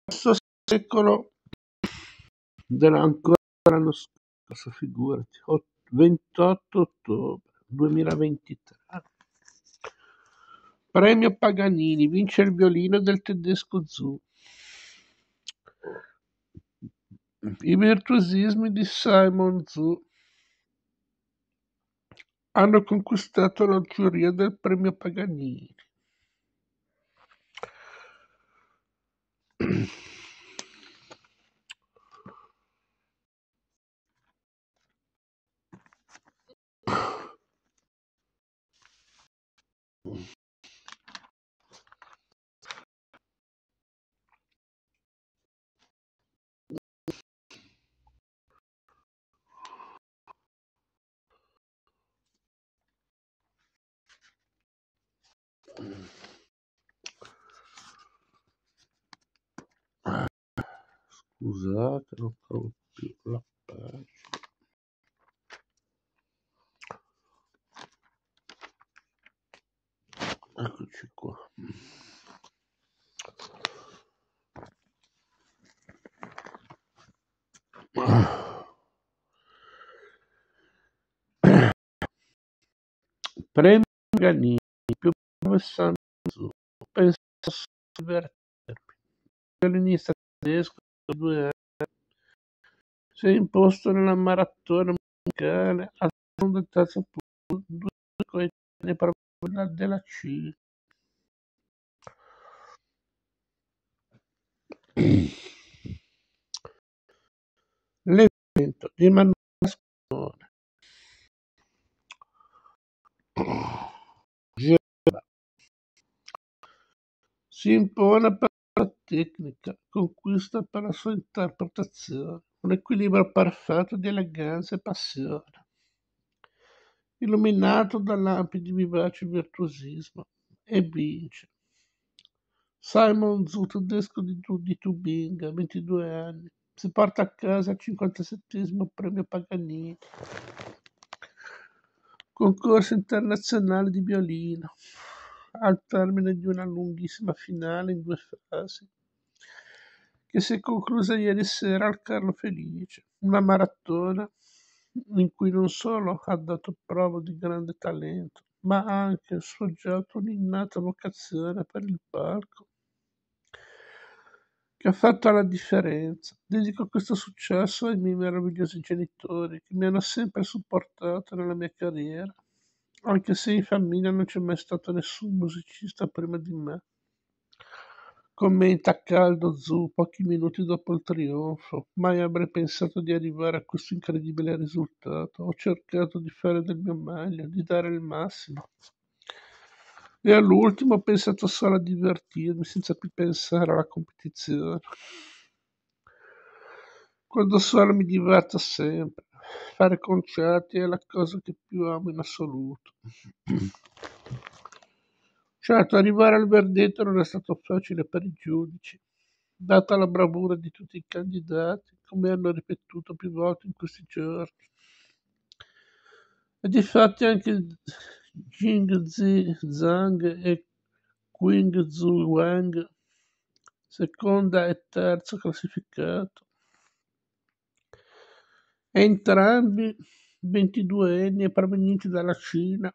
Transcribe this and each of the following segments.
Questo secolo della ancora l'anno scorso, figurati, 28 ottobre 2023. Premio Paganini, vince il violino del tedesco Zu. I virtuosismi di Simon Zu hanno conquistato la giuria del premio Paganini. Scusate, non trovo più la pagina. Eccoci qua. Premio Paganini, più bravo è Simon Zu. Pensa a divertirmi. Il violinista tedesco di 2 anni si è imposto nella maratona musicale al secondo e terzo punto, 2 coetanei proprio della C. L'evento di Emanuele Ascone. Gerba si impone per la tecnica, conquista per la sua interpretazione, un equilibrio perfetto di eleganza e passione, illuminato da lampi di vivace virtuosismo, e vince. Simon Zu, tedesco di Tubinga, 22 anni, si porta a casa il 57° premio Paganini. Concorso internazionale di violino, al termine di una lunghissima finale in 2 fasi, che si è conclusa ieri sera al Carlo Felice, una maratona in cui non solo ha dato prova di grande talento, ma ha anche sfoggiato un'innata vocazione per il palco, che ha fatto la differenza. Dedico questo successo ai miei meravigliosi genitori, che mi hanno sempre supportato nella mia carriera, anche se in famiglia non c'è mai stato nessun musicista prima di me. Commenta a caldo Zu pochi minuti dopo il trionfo. Mai avrei pensato di arrivare a questo incredibile risultato. Ho cercato di fare del mio meglio, di dare il massimo. E all'ultimo ho pensato solo a divertirmi, senza più pensare alla competizione. Quando solo mi diverto sempre. Fare concerti è la cosa che più amo in assoluto. Certo, arrivare al verdetto non è stato facile per i giudici, data la bravura di tutti i candidati, come hanno ripetuto più volte in questi giorni. E difatti anche Jingzi Zhang e Qingzu Wang, seconda e terzo classificato, entrambi 22enni e provenienti dalla Cina,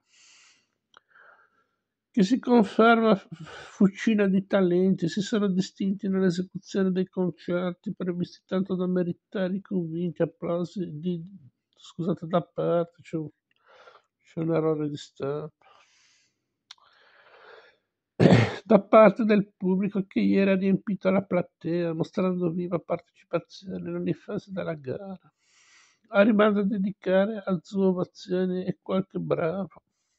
che si conferma fucina di talenti, si sono distinti nell'esecuzione dei concerti previsti tanto da meritare i convinti applausi scusate, da parte, c'è un errore di stampa, da parte del pubblico, che ieri ha riempito la platea, mostrando viva partecipazione in ogni fase della gara, arrivando a dedicare al suo ovazioni e qualche bravo.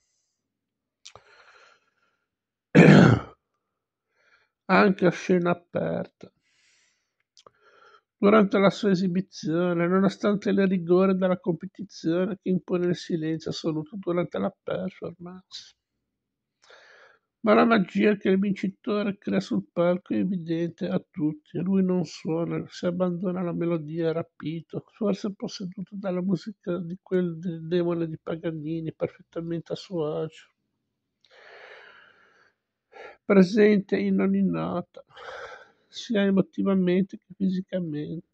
Anche a scena aperta. Durante la sua esibizione, nonostante il rigore della competizione che impone il silenzio assoluto durante la performance. Ma la magia che il vincitore crea sul palco è evidente a tutti. Lui non suona, si abbandona alla melodia rapito, forse posseduto dalla musica di quel demone di Paganini, perfettamente a suo agio, presente in ogni nota, sia emotivamente che fisicamente.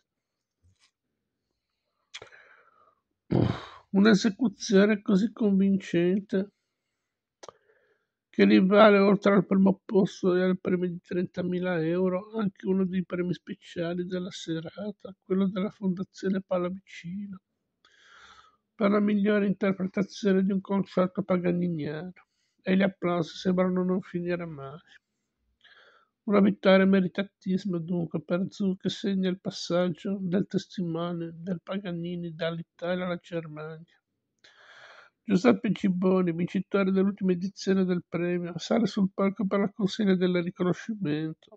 Un'esecuzione così convincente che gli vale, oltre al primo posto e al premio di 30.000 euro, anche uno dei premi speciali della serata, quello della Fondazione Pallavicino, per la migliore interpretazione di un concerto paganiniano. E gli applausi sembrano non finire mai. Una vittoria meritatissima dunque per Zu, che segna il passaggio del testimone del Paganini dall'Italia alla Germania. Giuseppe Gibboni, vincitore dell'ultima edizione del premio, sale sul palco per la consegna del riconoscimento.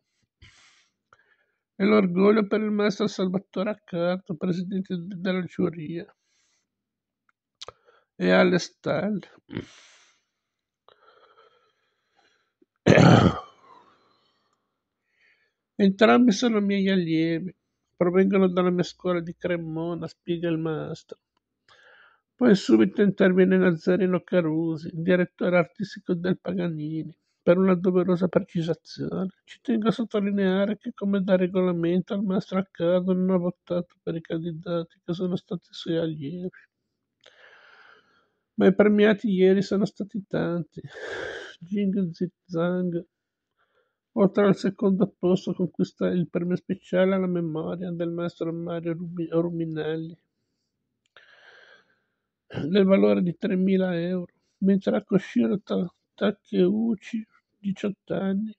E l'orgoglio per il maestro Salvatore Accardo, presidente della giuria, e alle stelle. Entrambi sono miei allievi, provengono dalla mia scuola di Cremona, spiega il maestro. Poi subito interviene Nazzareno Carusi, direttore artistico del Paganini, per una doverosa precisazione. Ci tengo a sottolineare che, come da regolamento, il maestro Accardo non ha votato per i candidati che sono stati suoi allievi. Ma i premiati ieri sono stati tanti. Jing Zhang, oltre al secondo posto, conquista il premio speciale alla memoria del maestro Mario Ruminelli, del valore di 3.000 euro, mentre a Koshiro Takeuchi, 18 anni,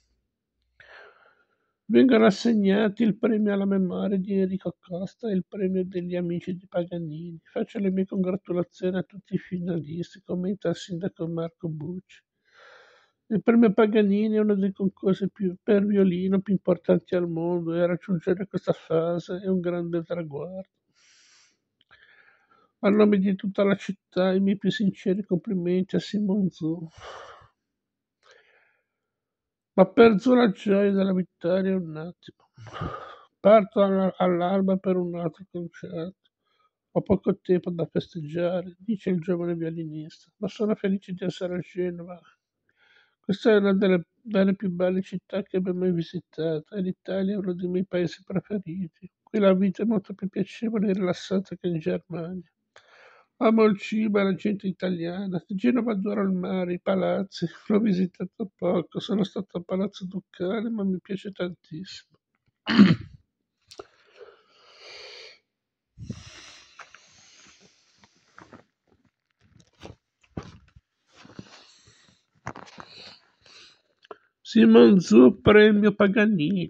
vengono assegnati il premio alla memoria di Enrico Costa e il premio degli amici di Paganini. Faccio le mie congratulazioni a tutti i finalisti, commenta il sindaco Marco Bucci. Il premio Paganini è uno dei concorsi per violino più importanti al mondo e raggiungere questa fase è un grande traguardo. A nome di tutta la città, i miei più sinceri complimenti a Simon Zu. Ma per Zu la gioia della vittoria è un attimo. Parto all'alba per un altro concerto. Ho poco tempo da festeggiare, dice il giovane violinista, ma sono felice di essere a Genova. Questa è una delle più belle città che abbia mai visitato e l'Italia è uno dei miei paesi preferiti. Qui la vita è molto più piacevole e rilassata che in Germania. Amo il cibo e la gente italiana. Genova adoro il mare, i palazzi. L'ho visitato poco, sono stato a Palazzo Ducale, ma mi piace tantissimo. Simon Zu, premio Paganini.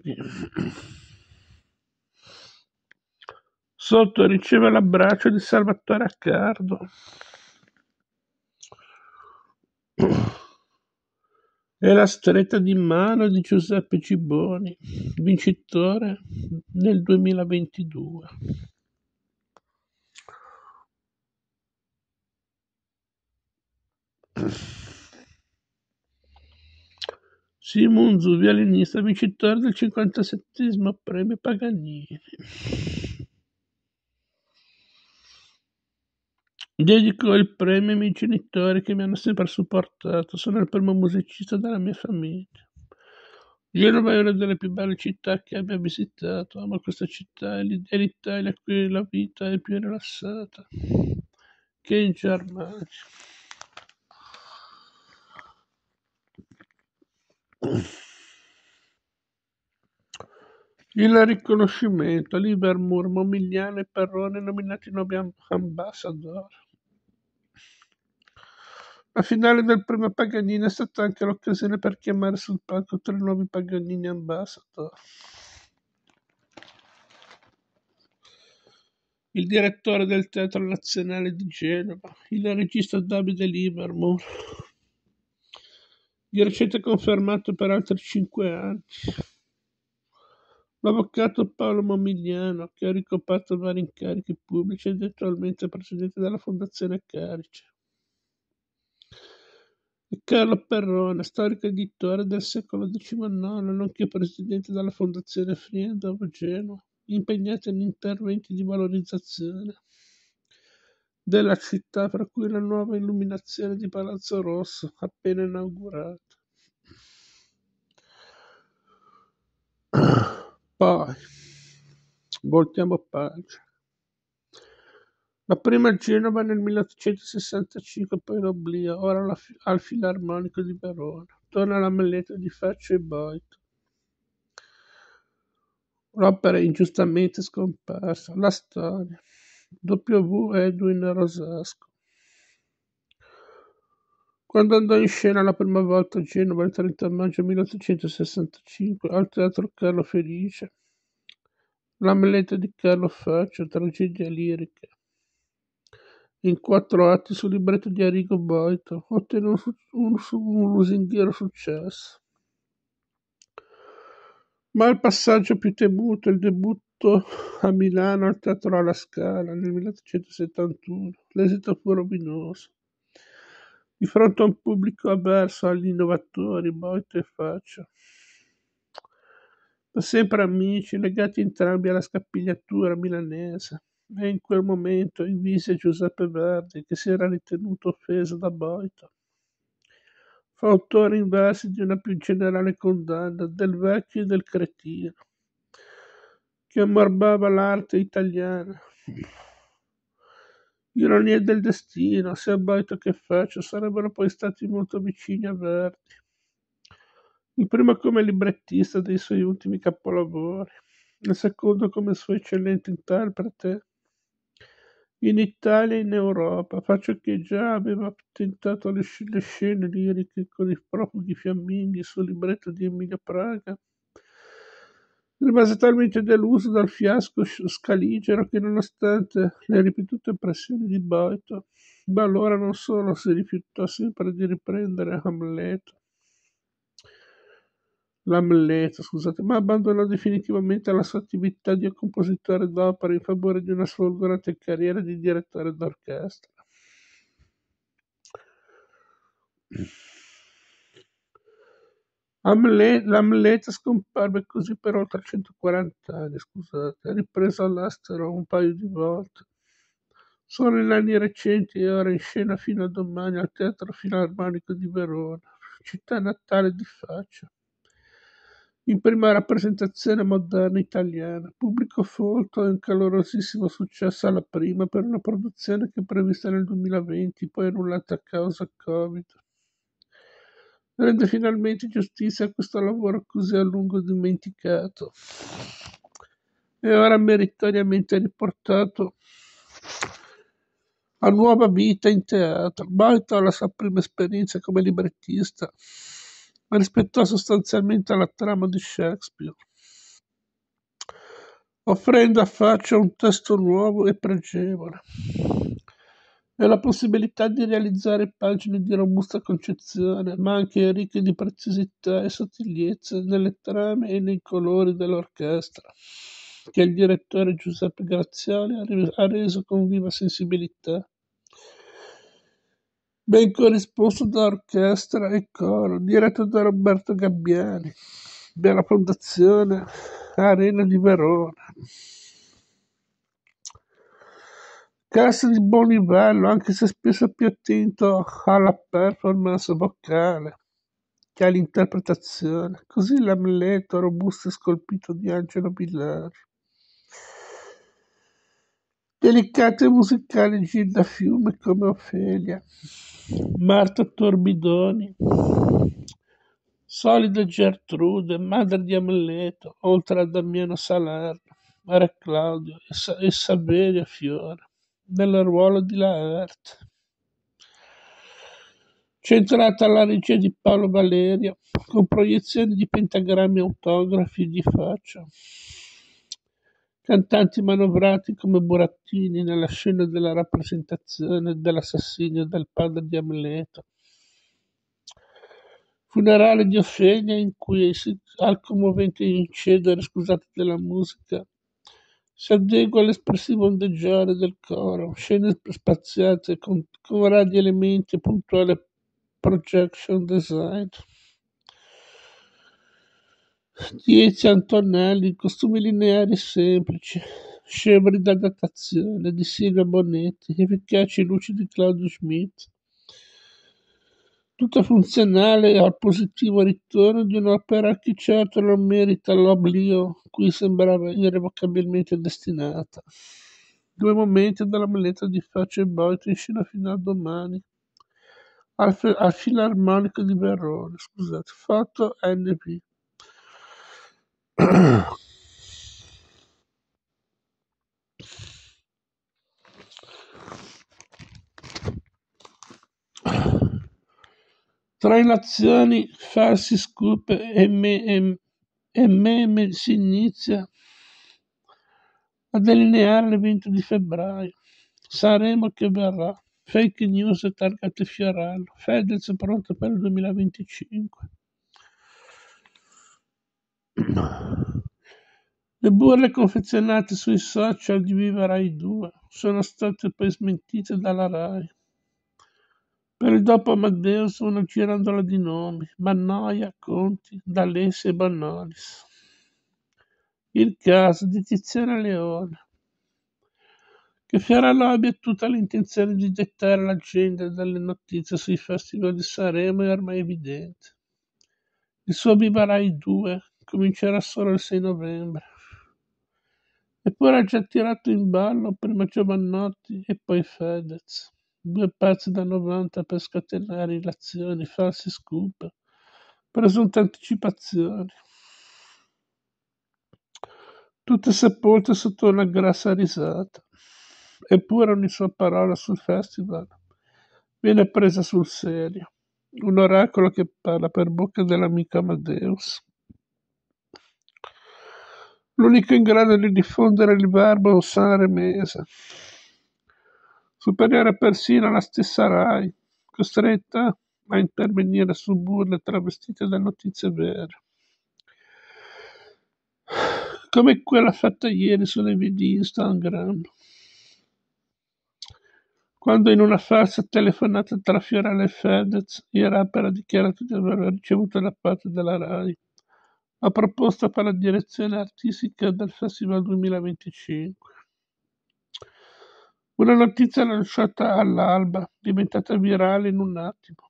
Sotto riceve l'abbraccio di Salvatore Accardo. E la stretta di mano di Giuseppe Gibboni, vincitore nel 2022. Simon Zu, violinista, vincitore del 57° premio Paganini. Dedico il premio ai miei genitori che mi hanno sempre supportato. Sono il primo musicista della mia famiglia. Genova è una delle più belle città che abbia visitato. Amo questa città, è l'Italia qui la vita è più rilassata che in Germania. Il riconoscimento: Livermore, Momigliano e Perrone nominati nuovi ambassador. La finale del premio Paganini è stata anche l'occasione per chiamare sul palco 3 nuovi Paganini ambassador. Il direttore del Teatro Nazionale di Genova, il regista Davide Livermore, di recente confermato per altri 5 anni. L'avvocato Paolo Momigliano, che ha ricoperto vari incarichi pubblici ed è attualmente presidente della Fondazione Carice. E Carlo Perrone, storico editore del secolo XIX, nonché presidente della Fondazione Friedhof Genova, impegnato in interventi di valorizzazione della città, fra cui la nuova illuminazione di Palazzo Rosso, appena inaugurata. Poi, voltiamo pagina. La prima a Genova nel 1865, poi l'oblio, ora al Filarmonico di Verona. Torna la Melletta di Faccio e Boito. L'opera è ingiustamente scomparsa. La storia. W. Edwin Rosasco. Quando andò in scena la prima volta a Genova il 30 maggio 1865 al Teatro Carlo Felice, La Melletta di Carlo Faccio, tragedia lirica, in 4 atti sul libretto di Arrigo Boito, ottenne un lusinghiero successo. Ma il passaggio più temuto è il debutto a Milano al Teatro alla Scala nel 1871. L'esito fu rovinoso. Di fronte a un pubblico avverso agli innovatori, Boito e Faccio, da sempre amici, legati entrambi alla scapigliatura milanese, e in quel momento invise Giuseppe Verdi, che si era ritenuto offeso da Boito. Fu autore in versi di una più generale condanna del vecchio e del cretino, che ammorbava l'arte italiana. Ironia del destino, sia Boito che Faccio sarebbero poi stati molto vicini a Verdi, il primo come librettista dei suoi ultimi capolavori, il secondo come suo eccellente interprete in Italia e in Europa. Faccio che già aveva tentato le scene liriche con i profughi fiamminghi sul libretto di Emilio Praga. Rimase talmente deluso dal fiasco scaligero che, nonostante le ripetute pressioni di Boito, da allora non solo si rifiutò sempre di riprendere l'Amleto, scusate, ma abbandonò definitivamente la sua attività di compositore d'opera in favore di una sfolgorante carriera di direttore d'orchestra. L'Amleto scomparve così per oltre 140 anni, scusate, ripreso all'estero un paio di volte. Solo in anni recenti è ora in scena fino a domani al Teatro Filarmonico di Verona, città natale di Faccio. In prima rappresentazione moderna italiana, pubblico folto e un calorosissimo successo alla prima per una produzione che è prevista nel 2020, poi annullata a causa Covid. Rende finalmente giustizia a questo lavoro così a lungo dimenticato e ora meritoriamente riportato a nuova vita in teatro. Boito, alla sua prima esperienza come librettista, rispettò sostanzialmente la trama di Shakespeare, offrendo a Faccio un testo nuovo e pregevole e la possibilità di realizzare pagine di robusta concezione, ma anche ricche di preziosità e sottigliezza nelle trame e nei colori dell'orchestra, che il direttore Giuseppe Graziani ha reso con viva sensibilità, ben corrisposto da orchestra e coro, diretto da Roberto Gabbiani, della Fondazione Arena di Verona. Cast di buon livello, anche se spesso più attento alla performance vocale che all'interpretazione. Così l'Amleto robusto e scolpito di Angelo Villari. Delicate musicali Gilda Fiume come Ofelia, Marta Torbidoni, solida Gertrude, madre di Amleto, oltre a Damiano Salerno, Re Claudio e Saverio Fiore, nel ruolo di Laerte. Centrata alla regia di Paolo Valerio, con proiezioni di pentagrammi autografi di Faccio. Cantanti manovrati come burattini nella scena della rappresentazione dell'assassinio del padre di Amleto. Funerale di Ofelia, in cui al commovente incedere, scusate della musica, si adegua all'espressivo ondeggiare del coro, scene spaziate con radi elementi e puntuale projection design. Di Ezio Antonelli, costumi lineari semplici, scevri da datazione, di Silvia Bonetti, efficaci luci di Claudio Schmidt. Tutto funzionale al positivo ritorno di un'opera che certo non merita l'oblio cui sembrava irrevocabilmente destinata. 2 momenti dalla bellezza di Face Boito in scena fino a domani. Al Filarmonico di Verona, scusate, foto NP. Trainazioni, falsi scoop e meme si inizia a delineare l'evento di febbraio. Sanremo che verrà. Fake news e targate Fiorello. Fedez pronto per il 2025. Le burle confezionate sui social di Viva Rai 2 sono state poi smentite dalla Rai. Per il dopo Amadeus una girandola di nomi, Mannoia, Conti, D'Alessi e Bonolis. Il caso di Tiziana Leone. Che Fiorello abbia tutta l'intenzione di dettare l'agenda delle notizie sui festival di Sanremo è ormai evidente. Il suo Viva Rai 2 comincerà solo il 6 novembre. Eppure ha già tirato in ballo prima Giovannotti e poi Fedez. 2 pezzi da 90 per scatenare illazioni, falsi scoop, presunte anticipazioni. Tutte sepolte sotto una grassa risata. Eppure ogni sua parola sul festival viene presa sul serio. Un oracolo che parla per bocca dell'amico Amadeus. L'unico in grado di diffondere il verbo sanremese. Superiore persino alla stessa Rai, costretta a intervenire su burle travestite da notizie vere. Come quella fatta ieri sulle vie di Instagram, quando in una falsa telefonata tra Fiorello e Fedez il rapper ha dichiarato di aver ricevuto da parte della Rai la proposta per la direzione artistica del Festival 2025. Una notizia lanciata all'alba, diventata virale in un attimo,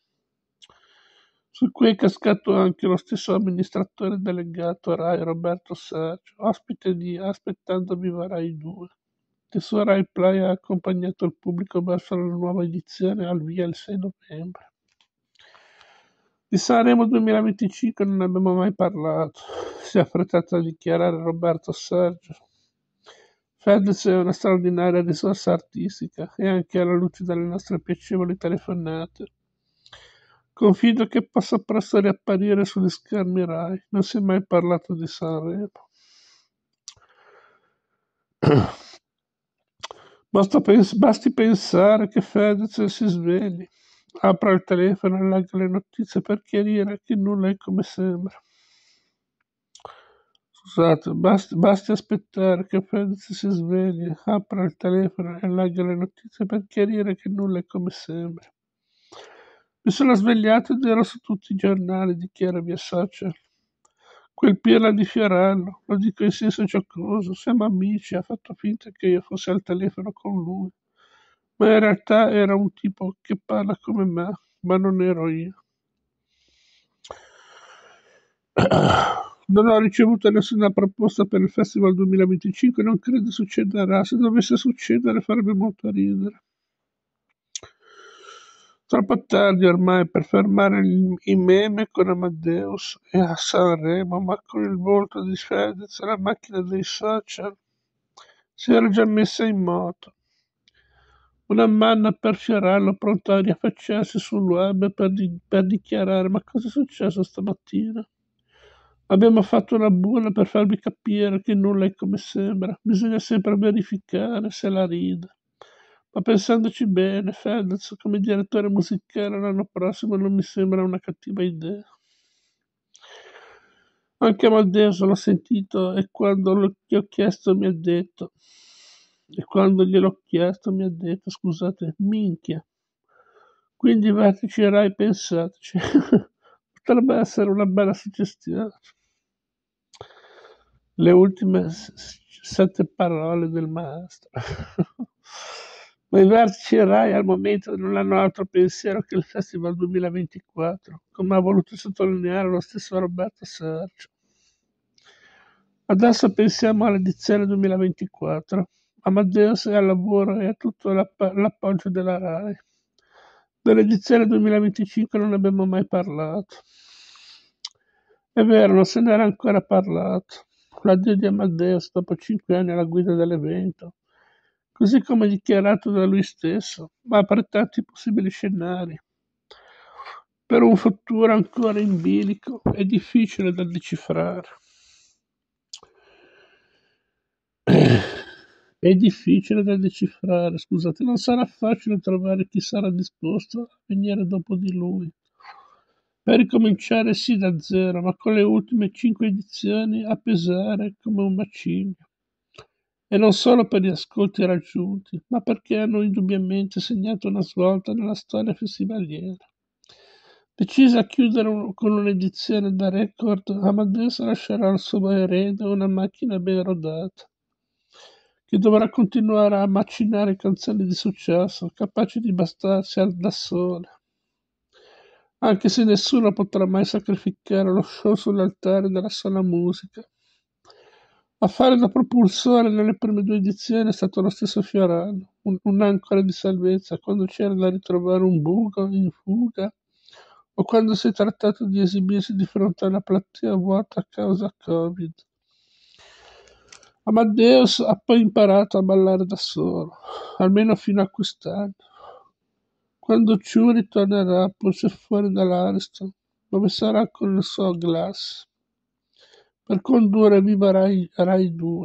su cui è cascato anche lo stesso amministratore delegato Rai Roberto Sergio, ospite di Aspettando Viva Rai 2. Il suo Rai Play ha accompagnato il pubblico verso la nuova edizione al via il 6 novembre. Di Sanremo 2025 non abbiamo mai parlato, si è affrettato a dichiarare Roberto Sergio. Fedez è una straordinaria risorsa artistica e anche alla luce delle nostre piacevoli telefonate. Confido che possa presto riapparire sugli schermi Rai, non si è mai parlato di Sanremo. Basti pensare che Fedez si svegli, apra il telefono e legga le notizie per chiarire che nulla è come sembra. Scusate, basti aspettare che Fedez si svegli, apra il telefono e legga le notizie per chiarire che nulla è come sembra. Mi sono svegliato ed ero su tutti i giornali, dichiara via social. Quel pirla di Fiorello, lo dico in senso giocoso, siamo amici, ha fatto finta che io fossi al telefono con lui. Ma in realtà era un tipo che parla come me, ma non ero io. Non ho ricevuto nessuna proposta per il Festival 2025, non credo succederà. Se dovesse succedere farebbe molto ridere. Troppo tardi ormai per fermare i meme con Amadeus e a Sanremo, ma con il volto di Fedez la macchina dei social si era già messa in moto. Una manna per Fiorello pronta a riaffacciarsi sul web per dichiarare: ma cosa è successo stamattina? Abbiamo fatto una buona per farvi capire che nulla è come sembra. Bisogna sempre verificare se la ride. Ma pensandoci bene, Fedez come direttore musicale l'anno prossimo non mi sembra una cattiva idea. Anche Amadeus l'ho sentito e quando gli ho chiesto mi ha detto, scusate, minchia. Quindi vertici Rai, pensateci. Potrebbe essere una bella suggestione. Le ultime 7 parole del maestro. Ma i vertici Rai al momento non hanno altro pensiero che il Festival 2024, come ha voluto sottolineare lo stesso Roberto Sergio. Adesso pensiamo all'edizione 2024. Amadeus è al lavoro e ha tutto l'appoggio della Rai. Dell'edizione 2025 non abbiamo mai parlato. È vero, non se n'era ancora parlato. L'addio di Amadeus dopo 5 anni alla guida dell'evento, così come dichiarato da lui stesso, ma apre tanti possibili scenari. Per un futuro ancora in bilico e difficile da decifrare. È difficile da decifrare, scusate, non sarà facile trovare chi sarà disposto a venire dopo di lui. Per ricominciare sì da zero, ma con le ultime 5 edizioni a pesare come un macigno. E non solo per gli ascolti raggiunti, ma perché hanno indubbiamente segnato una svolta nella storia festivaliera. Decisa a chiudere con un'edizione da record, Amadeus lascerà al suo erede una macchina ben rodata, che dovrà continuare a macinare canzoni di successo, capaci di bastarsi da sola, anche se nessuno potrà mai sacrificare lo show sull'altare della sola musica. A fare da propulsore nelle prime 2 edizioni è stato lo stesso Fiorano, un'ancora di salvezza quando c'era da ritrovare un buco in fuga o quando si è trattato di esibirsi di fronte a una platea vuota a causa Covid. Amadeus ha poi imparato a ballare da solo, almeno fino a quest'anno, quando Ciù ritornerà, pur se fuori dall'Ariston, dove sarà con il suo Glass, per condurre Viva Rai 2,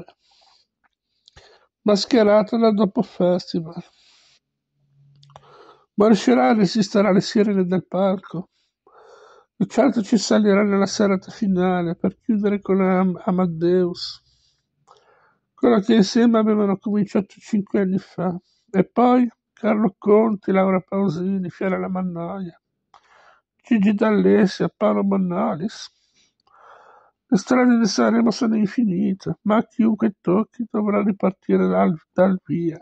mascherata da dopo festival. Ma riuscirà a resistere alle sirene del palco? E certo ci salirà nella serata finale per chiudere con Amadeus, quello che insieme avevano cominciato 5 anni fa. E poi Carlo Conti, Laura Pausini, Fiera Mannoia, Gigi D'Alessia, Paolo Bonolis. Le strade di Sanremo sono infinite, ma chiunque tocchi dovrà ripartire dal via.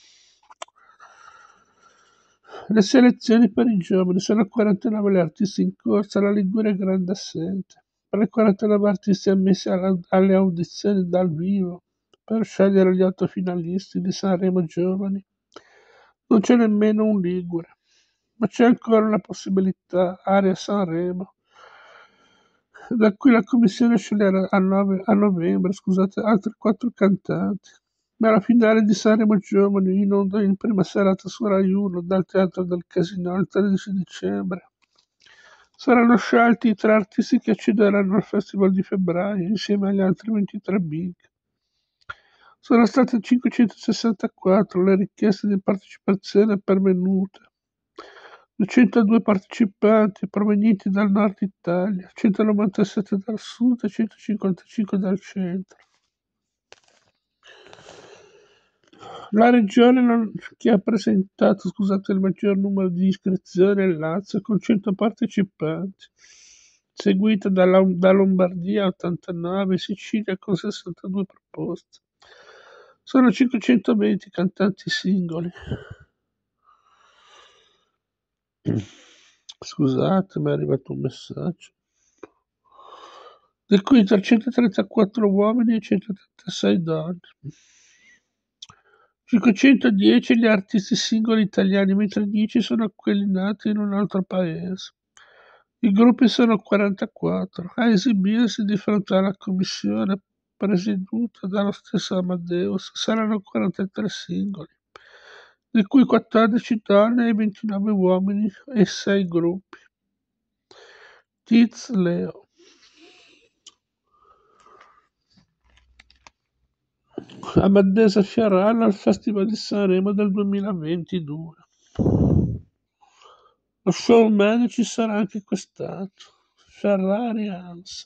Le selezioni per i giovani sono 49 le artisti in corsa, la Liguria è grande assente. Per i 49 artisti ammessi alle audizioni dal vivo, per scegliere gli 8 finalisti di Sanremo Giovani, non c'è nemmeno un ligure, ma c'è ancora una possibilità, Area Sanremo, da cui la commissione sceglierà a novembre, altri 4 cantanti. Ma la finale di Sanremo Giovani in onda in prima serata su Rai 1 dal Teatro del Casinò il 13 dicembre. Saranno scelti i 3 artisti che accederanno al Festival di febbraio insieme agli altri 23 big. Sono state 564 le richieste di partecipazione pervenute. 202 partecipanti provenienti dal nord Italia, 197 dal sud e 155 dal centro. La regione che ha presentato il maggior numero di iscrizioni è il Lazio con 100 partecipanti, seguita da Lombardia 89 e Sicilia con 62 proposte. Sono 520 cantanti singoli. Scusate, mi è arrivato un messaggio. Di cui 334 uomini e 136 donne. 510 gli artisti singoli italiani, mentre 10 sono quelli nati in un altro paese. I gruppi sono 44. A esibirsi di fronte alla commissione presieduta dallo stesso Amadeus saranno 43 singoli, di cui 14 donne e 29 uomini e 6 gruppi. Tiz Leo. Amadeus Fiorano al Festival di Sanremo del 2022. Lo showman ci sarà anche quest'anno. Ferrari Hans.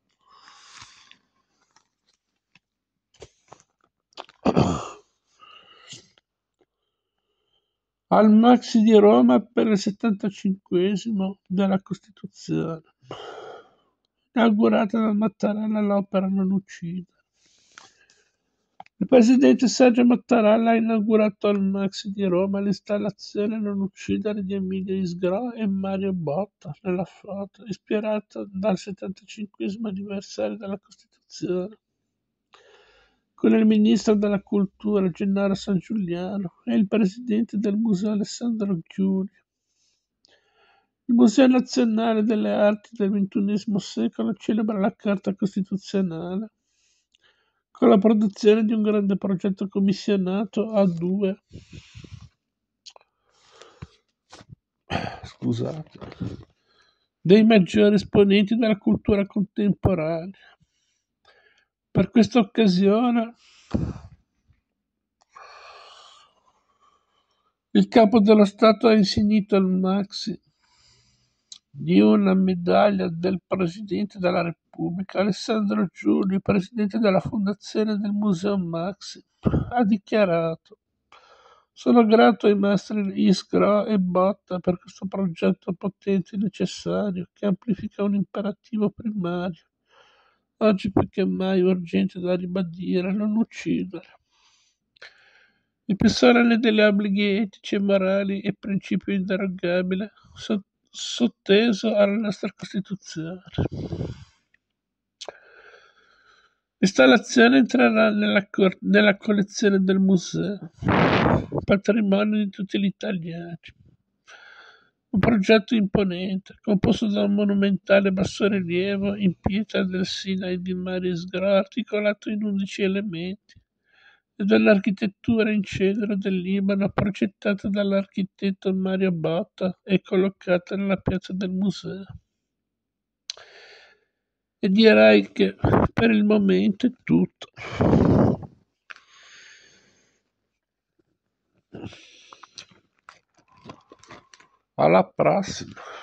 Al Maxi di Roma per il 75esimo della Costituzione. Inaugurata da Mattarella l'opera Non uccide. Il presidente Sergio Mattarella ha inaugurato al Maxi di Roma l'installazione Non uccidere di Emilio Isgrò e Mario Botta nella foto, ispirata dal 75° anniversario della Costituzione, con il ministro della Cultura Gennaro San Giuliano e il presidente del museo Alessandro Chiuri. Il Museo Nazionale delle Arti del XXI secolo celebra la Carta Costituzionale con la produzione di un grande progetto commissionato a due dei maggiori esponenti della cultura contemporanea. Per questa occasione il capo dello Stato ha insignito al Maxi di una medaglia del Presidente della Repubblica. Alessandro Giulio, presidente della fondazione del Museo Maxi, ha dichiarato: sono grato ai maestri Isgrò e Botta per questo progetto potente e necessario che amplifica un imperativo primario, oggi più che mai urgente da ribadire: non uccidere. Il più solenne degli obblighi etici e morali e principio inderogabile sotteso alla nostra Costituzione. L'installazione entrerà nella collezione del museo, patrimonio di tutti gli italiani. Un progetto imponente, composto da un monumentale bassorilievo in pietra del Sinai di Mario Isgrò, articolato in 11 elementi, e dall'architettura in cedro del Libano, progettata dall'architetto Mario Botta e collocata nella piazza del museo. E direi che per il momento è tutto. Alla prossima.